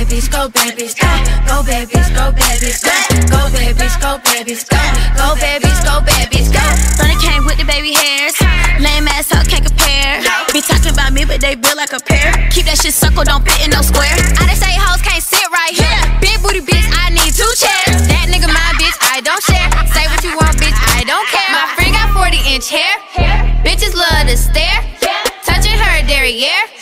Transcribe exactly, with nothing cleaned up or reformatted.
babies, go babies, go. Go babies, go babies, go. Go babies, go babies, go. Go babies, go babies, go. Sonny came with the baby hairs. Lame ass hoe can't compare. Be talking about me, but they build like a pair. Keep that shit circle, don't fit in no square. I just say hoes can't sit right here. Big booty bitch, I need two chairs. That nigga my bitch, I don't share. Say what you want, bitch, I don't care. My friend got forty inch hair. Bitches love to stare. Touching her derriere.